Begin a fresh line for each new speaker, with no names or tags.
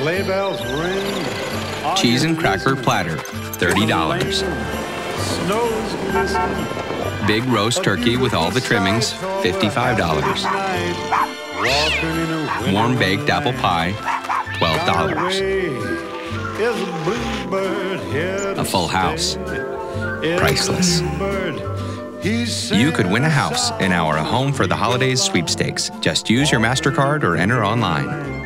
Sleigh bells ring.
Cheese and cracker platter, $30.
Snow's glistening.
Big roast turkey with all the trimmings, $55. Warm baked apple pie, $12. A full house, priceless. You could win a house in our Home for the Holidays sweepstakes. Just use your Mastercard or enter online.